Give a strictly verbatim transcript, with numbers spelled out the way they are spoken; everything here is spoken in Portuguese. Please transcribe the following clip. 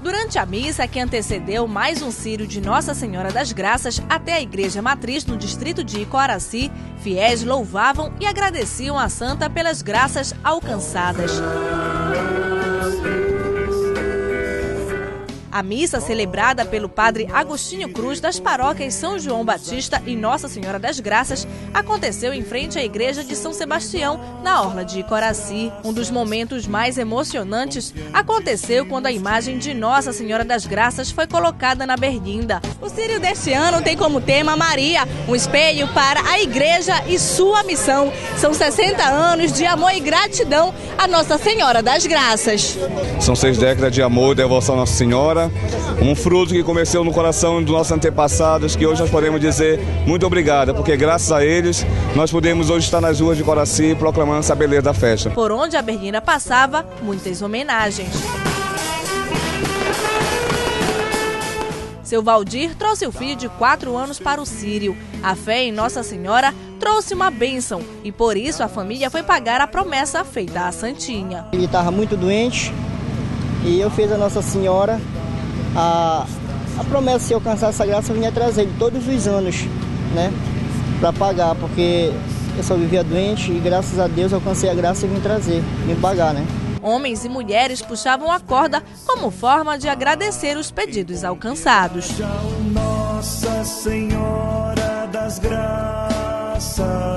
Durante a missa que antecedeu mais um círio de Nossa Senhora das Graças até a Igreja Matriz no distrito de Icoraci, fiéis louvavam e agradeciam a santa pelas graças alcançadas. A missa, celebrada pelo padre Agostinho Cruz das paróquias São João Batista e Nossa Senhora das Graças, aconteceu em frente à igreja de São Sebastião, na orla de Icoraci. Um dos momentos mais emocionantes aconteceu quando a imagem de Nossa Senhora das Graças foi colocada na berlinda. O círio deste ano tem como tema Maria, um espelho para a igreja e sua missão. São sessenta anos de amor e gratidão a Nossa Senhora das Graças. São seis décadas de amor e devoção a Nossa Senhora. Um fruto que começou no coração dos nossos antepassados, que hoje nós podemos dizer muito obrigada, porque graças a eles nós podemos hoje estar nas ruas de Icoraci proclamando essa beleza da festa. Por onde a berlinda passava, muitas homenagens. Seu Valdir trouxe o filho de quatro anos para o círio. A fé em Nossa Senhora trouxe uma bênção e por isso a família foi pagar a promessa feita à Santinha. Ele estava muito doente e eu fiz a Nossa Senhora a, a promessa de alcançar essa graça, eu vinha trazer ele todos os anos, né, para pagar, porque eu só vivia doente e graças a Deus eu alcancei a graça e vim trazer, vim pagar, né. Homens e mulheres puxavam a corda como forma de agradecer os pedidos alcançados. Nossa Senhora das Graças.